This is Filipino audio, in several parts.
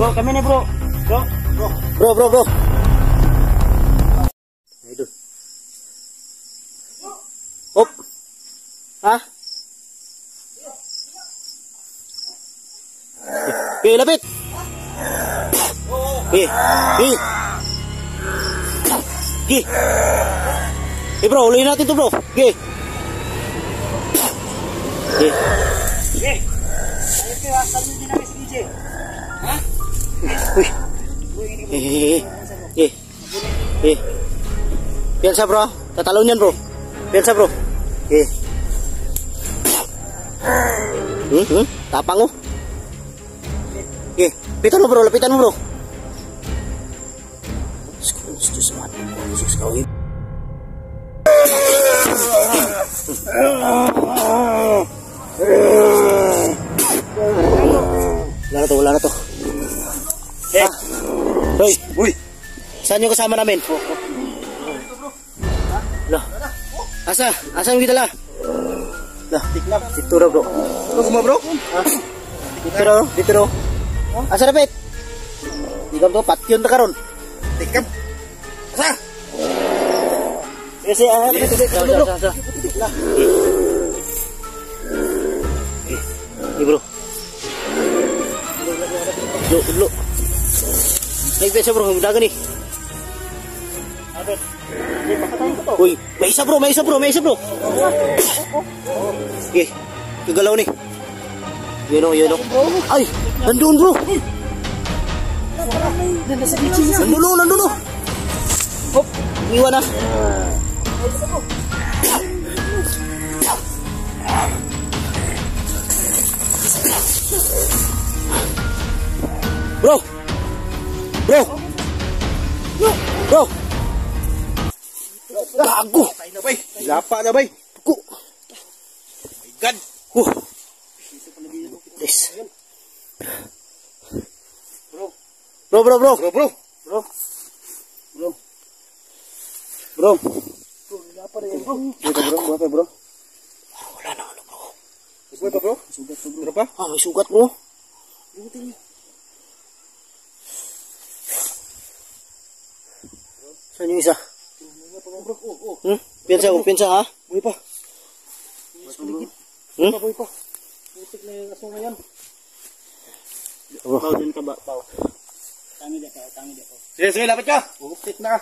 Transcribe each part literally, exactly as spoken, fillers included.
Bro, kami nih bro. Bro, bro. Bro, bro, bro. Aduh. Hop. Hah? Oke, lapit. Oke, oke. Oke. Eh bro, ulihin natin to bro. Oke. Oke. Oke. Ayo ke asal din namin si D J. Hah? Wih. Eh, eh, eh. Piansa bro, tatalon yan bro. Piansa bro. Eh. Hmm, hmm, tapang oh. Eh, lapitan mo bro, lapitan mo bro. Gusto sa mata. Gusto sa kawin. Wala na to, wala na to. Eh, Hoy, uy. saan yung kasama namin? Lah, asa? Asa yung kita lah? Lah, dito raw bro. Ano kuma bro? Ha? Dito raw, dito raw. Asa na pet? Di ka to, patyon ta karon. Tikap. Asa? Kasi ah, dito dito bro. Ni bro. Dulu, dulu. Naik biasa bro, udah gini. Abet. Di pakatayin ko to. Uy, may isa bro, may isa bro, may isa bro. Eh, kagalaw ni. Yun o, yun o. Ay, nandun bro. Nandun o, nandun o. Hop, iwan na. Bro. Bro. Bro. Gago. Lapa na bay. Ku. My God. Uh. Yes. Bro. Bro, bro, bro. Bro, bro. Bro. Bro. Bro. Bro, lapa na yan bro. Ito bro, buhat bro. Wala na ano bro. Buhay pa bro? Sugat to bro. Ano pa? Ah, may sugat bro. Saan yung isa? Bro, oh, oh. Hmm? Piensa, oh, piensa ha? Buhay pa. Hmm? Buhay pa. Putik na yung aso na yan. Oh. Pau din ka ba? Pau. Tangi dia ka, tangi dia ka. Sige, sige, lapit ka. Putik na ka.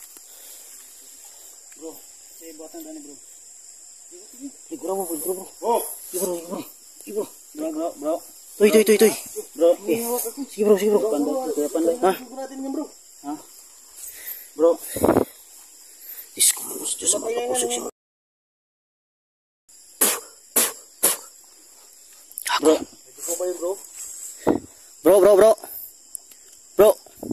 Bro, sige, buhatan tani bro. Liguro mo, liguro bro. Oh, Liguro, liguro. Liguro. bro, bro, bro. Toy, toy, toy, toy. Bro, Eh, sige bro, sige bro. panday, kuya panday. Ha? natin yan bro. Ha? Bro, Diyos ko, Diyos Diyos sa mga pusok siya. bro. Ito ko ba yun bro? Bro, bro, bro. Bro.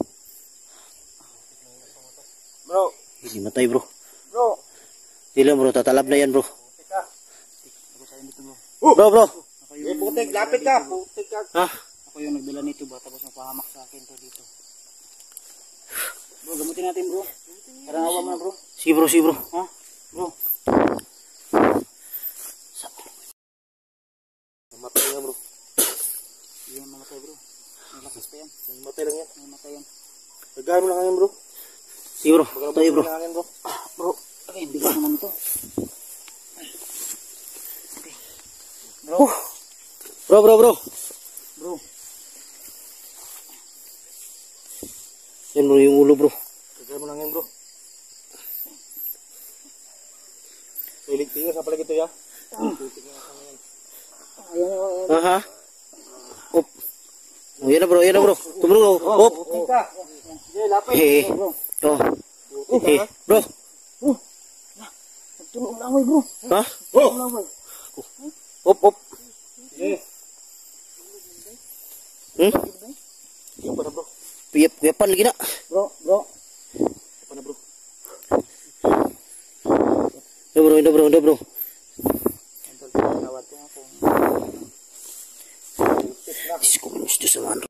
Bro, Hindi matay bro. bro. Hindi lang bro, tatalab na yan bro. Putik ka. Bro, bro. Eh, putik, lapit ka. Putik ka. Ha? Ako yung nagdala nito ba, tapos nagpahamak sa akin to dito. Bro, gamutin natin bro. Parang awa mo na bro. Sige bro, sige bro. Ha? Bro. Namatay na bro. Yung namatay bro. May lakas pa yan. Namatay lang yan. May namatay yan. Nagano lang yan bro. Sige bro, tayo bro. bro. Ah, bro. Okay, bigat naman ito. Okay. Bro. Uh. Bro, bro, bro. Bro. Yan bro, yung ulo bro. Nagano lang yan bro. Pilig tingin sa pala ito ya. Aha. Op. Oh, yan na bro, yan na bro. Tumulong oh. Op. Tika. Jay, lapit. Eh. Bro. Oh. Eh, bro. Tulong lang bro. Ha? Tulong lang boy. Op, op. Eh. Hmm? Yung para bro. Piyap, piyapan lagi na. Bro, bro. Ano bro? Ito bro, ito bro, ito bro. Entar tawad ko ako. Diyos ko, gusto sa mga.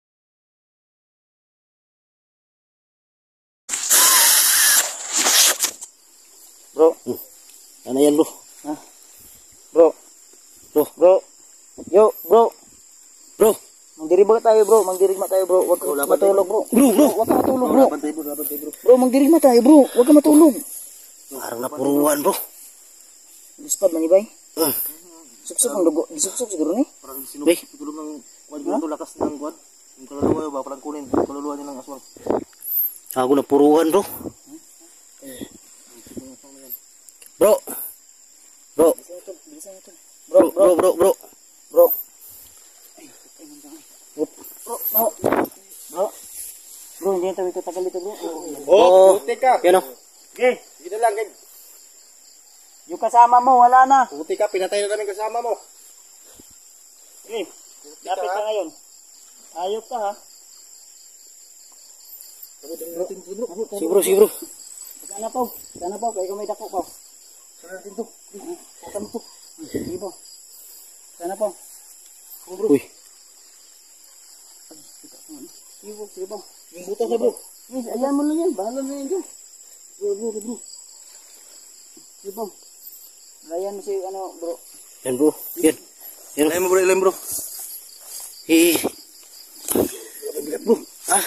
Bro. Hmm. Ano yan bro? Ha? Bro. Bro. Bro. Yo, bro. Bro. Magdirigma tayo bro, magdirigma tayo bro. Huwag ka matulog bro. Bro, bro, huwag ka matulog bro. Bantay bro, bantay bro. Bro, magdirigma tayo bro. Huwag ka matulog. Parang napuruan bro. Lispad man ibay. Hmm. Suksok ang dugo. Disuksok siguro ni. Parang Bay. sinulog ng wad dito lakas ng wad. Yung kaluluwa ba parang kunin, kaluluwa niya ng aswang. Ako napuruan bro. Bro. Bro. Bilisan ito. Bro, bro, bro, bro. Bro. Bro, bro. Bro. Bro, hindi tayo ito tagal dito bro. Oh, puti ka. yan o. Okay. Dito lang, kay. Yung kasama mo, wala na. Puti ka, pinatay na namin kasama mo. Okay. Lapit ka ngayon. Ayop ka ha. Si bro, si bro. Sana po. Sana po. Kaya may dako po. Sana dito. Sana po. Sige po. Sana po. Uy. Sige po. Sige po. Yung butas na bro. Yes, ayan mo lang yan. Bahala na yan dyan. Bro, bro, bro. Sige po. Layan mo si ano bro. Yan bro. Yan. Yan o. Ilayin mo bro, ilayin bro. Eh. Bro. Ah.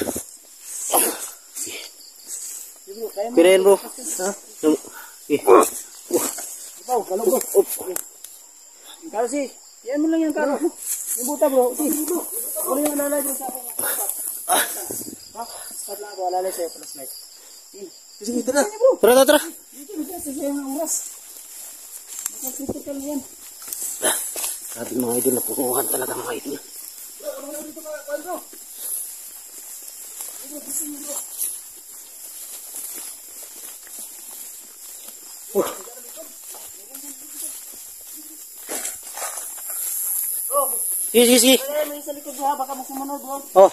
Sige bro. Kaya mo. Pira yan bro. Ha? Yung- Eh. Sige po. Kalong bro. Okay. Yung karo si. Yan mo lang yan karo. Yung buta bro. Sige bro. Ano yung alalay bro sa akin? Ha? Start lang ako. Alalay sa'yo. Plus light. Sige, ito na. Tara, tara, tara. Dito, dito, sa sa'yo ng oras. Nakasitikal yan. Sabi mga idol, napuruan talaga mga idol. Uh. Sige, sige, sige. Kaya may sa likod ha, baka masumunod bro. Oh.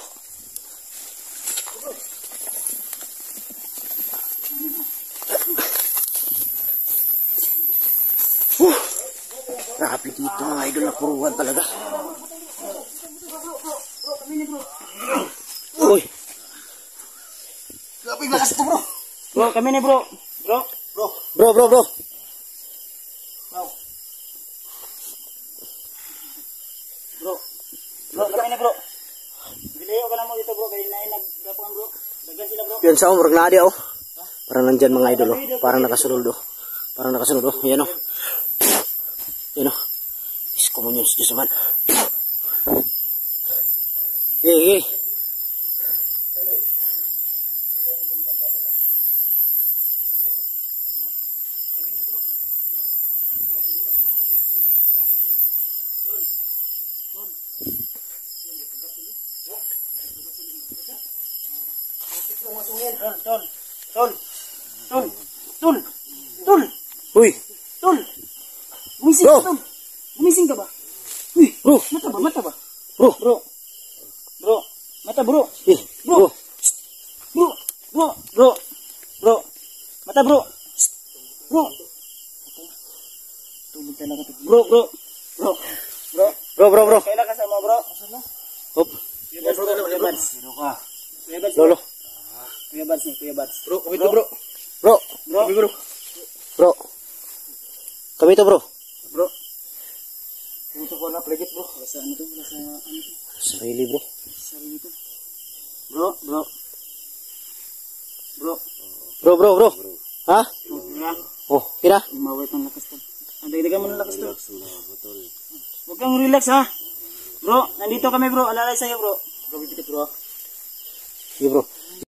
Uh. Grabe dito mga idol, napuruan talaga. Uy. Grabe, lakas ko bro. Bro, kami ni bro. Bro. Bro. Bro, bro, bro. Bro. Bro. Bro, kami ni bro. Bilayo ka na mo dito bro, kaya na naggapuan bro. Dagan sila bro. Yan sa umrag na adi oh. Parang nandyan mga idol oh. Parang nakasunod oh. Parang nakasunod oh. Yan oh. Yan oh. Isko mo nyo sa Diyos man. Hey, hey. Tol, tol. Tol. Tol. Tol. Tol. Uy. Tol. Gumising Bro. ka tol. Gumising ka ba? Uy, Bro. mata ba? Mata ba? Bro. Bro. Bro. Mata bro. Eh, bro. Bro. Bro. Bro. Bro. Mata bro. Bro. Tubig talaga to. Bro, bro. Bro. Bro. Bro, bro, bro. Kailan kasama bro? Asan na? Hop. Kuya Bads, Kuya Bads. Kuya Bads. Lolo. Kuya Bads ni, Kuya Bads. Bro, kami to bro. Bro. Bro. Kami bro. Bro. Kami to bro. Bro. Yung sa kuha na, plagit bro. Sa ano to? Sa ano to? Sarili bro. Sarili to. Bro, bro. Bro. Bro, bro, bro. Ha? Okay. Oh, kira. Umawit ng lakas to. Ang dagdagan mo ng lakas to. Huwag kang relax ha. Bro, nandito kami bro. Alalay sa'yo bro. Kami dito bro. Sige bro.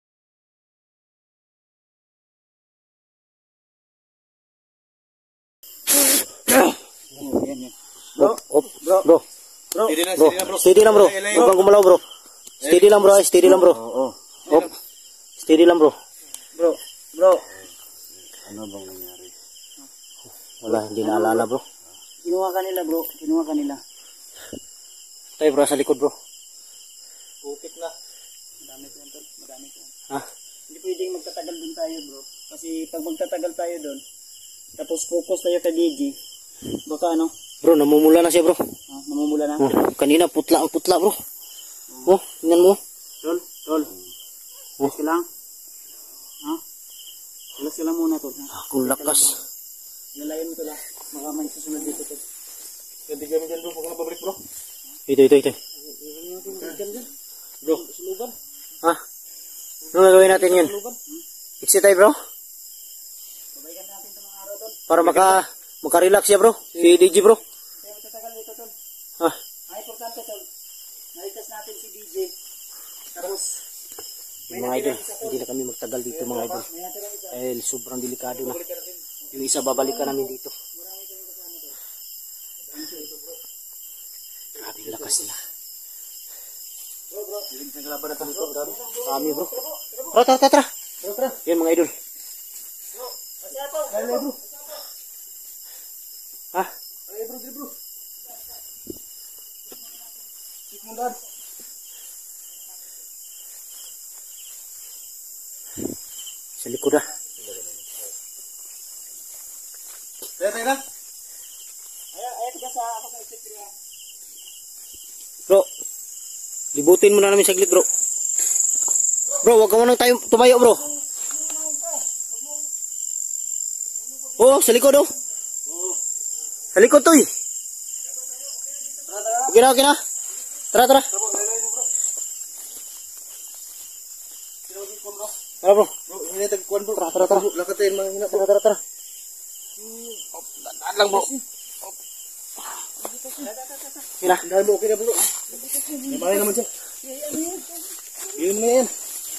Oh, yan yan. Bro, Hop. Bro. Bro. bro. Steady na, Bro. steady na bro. Steady lang bro. Huwag kang gumalaw bro. Steady lang bro. Steady lang bro. Oo. Hop. Steady lang bro. Bro, bro. Ano bang nangyari? Wala, hindi naalala bro. Kinuha ka nila bro. Kinuha ka nila. Tayo bro, sa likod bro. Pupit na. Madami ko yan tol. Madami ko yan. Ha? Hindi pwedeng magtatagal dun tayo bro. Kasi pag magtatagal tayo dun, tapos focus tayo kay D J, baka ano, Bro, namumula na siya bro. ah, namumula na. Oh, kanina putla ang putla bro. Oh, tingnan mo. Tol, tol. Oh. Relax ka lang. Ha? Relax ka lang muna tol. Ha? Akong lakas. Lalayan mo tol ha. Baka may susunod dito tol. Pwede kami dyan bro, huwag ka na babalik bro. Ito, ito, ito. Diyan Ano gagawin natin yun? Exit tayo bro. Babalikan natin itong mga araw, tol. Para maka, maka-relax siya bro. Si D J bro. Kaya matatagal dito, tol. Ha? Ang importante, tol. Nalitas natin si D J. Tapos, Yung mga idol, hindi na kami magtagal dito mga idol. may natirang isa. Dahil sobrang delikado na. Yung isa babalikan namin dito. Grabe yung lakas nila. Kami bro. Tara, tara, tara, tara. Yan mga idol. Ha? Sa likod ah. Tayo, tayo na. Ay, ay, tiga sa ako sa isip niya. Bro, libutin mo na namin saglit bro. Bro, wag ka muna tayo tumayo bro. Oh, sa likod oh. Sa likod to eh. Okay na, okay na. Tara, tara. Tara bro. Bro, hindi tayo kuwan bro. Tara, tara, tara. Lakatin mga hina. Tara, tara, tara. Daan lang bro. Okay na. Dahil mo, okay na bro. May malay naman siya. Gilin mo na yan.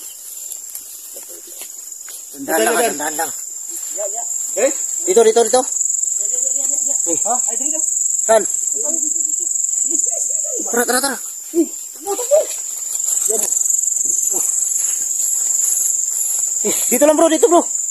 Tandaan lang, ah, tandaan lang. Okay? Dito, dito, dito. Eh, Ha? Ay, dito. saan? Tara, tara, tara. Eh, dito lang bro, dito bro.